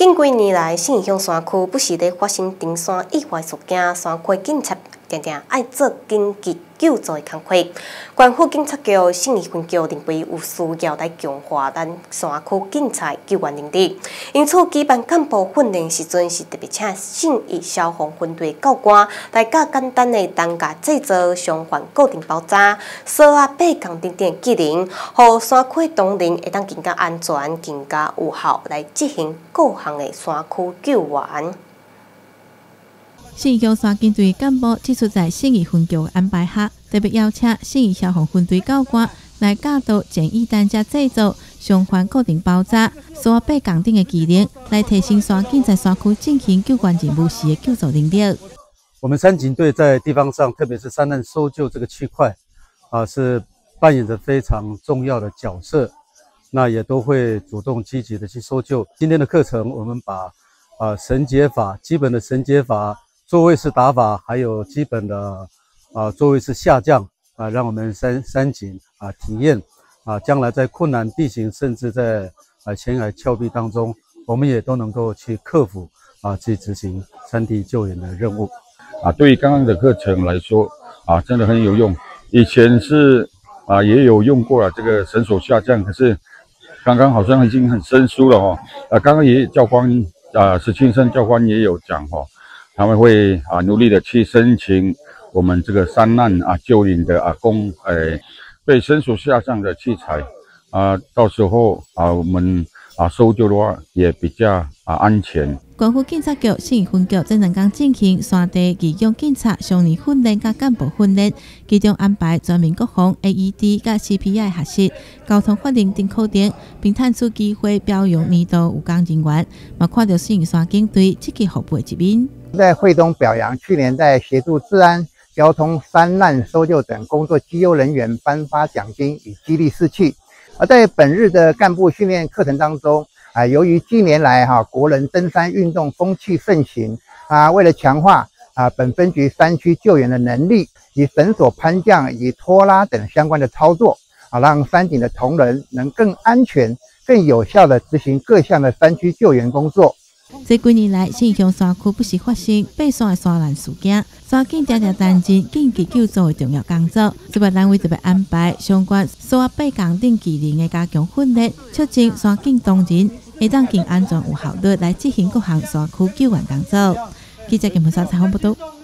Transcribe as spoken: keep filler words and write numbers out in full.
近几年来，信义乡山区不时地发生登山意外事件，山区警察常常爱做紧急救助的工作。县府警察局信义分局认为有需要来强化咱山区警察救援能力，因此举办干部训练时阵是特别请信义消防分队教官来教简单的担架制造、伤患固定包扎、锁啊、爬杠等等技能，让山区同仁会当更加安全、更加有效来执行各项的山区救援。 信义乡山警队干部这次在信义分局安排下，特别邀请信义消防分队教官来教导简易担架制造、伤患固定包扎、锁爬杠等的技能，来提升山警在山区进行救援任务时的救助能力。 我们山警队在地方上，特别是山难搜救这个区块，啊，是扮演着非常重要的角色。那也都会主动积极的去搜救。今天的课程，我们把啊绳结法、基本的绳结法、座位式打法，还有基本的啊座位式下降啊，让我们山山警啊体验啊，将来在困难地形，甚至在啊浅海峭壁当中，我们也都能够去克服啊，去执行山地救援的任务。 啊，对于刚刚的课程来说啊，真的很有用。以前是啊也有用过了这个绳索下降，可是刚刚好像已经很生疏了哦。啊，刚刚也教官啊石庆生教官也有讲哦。他们会啊努力的去申请我们这个山难啊救援的啊工诶被绳索下降的器材啊，到时候啊我们啊搜救的话也比较啊安全。 县府警察局信义分局这两天进行山地义勇警察常年训练甲干部训练，其中安排全面国防 A E D 甲 C P I 学习、交通法令等课程，并探出机会表扬年度有功人员。嘛看到信义山警队积极服务的一面。 在会中表扬去年在协助治安、交通、山难搜救等工作绩优人员颁发奖金以激励士气。而在本日的干部训练课程当中，啊，由于近年来哈、啊、国人登山运动风气盛行啊，为了强化啊本分局山区救援的能力，以绳索攀降、以拖拉等相关的操作啊，让山警的同仁能更安全、更有效地执行各项的山区救援工作。 这几年来，信义乡山区不时发生爬山的山难事件，山警常常担任紧急救助的重要工作。这个单位特别安排相关锁爬杠等技能的加强训练，促进山警同仁会当更安全有效率来执行各项山区救援工作。记者金文山采访报道。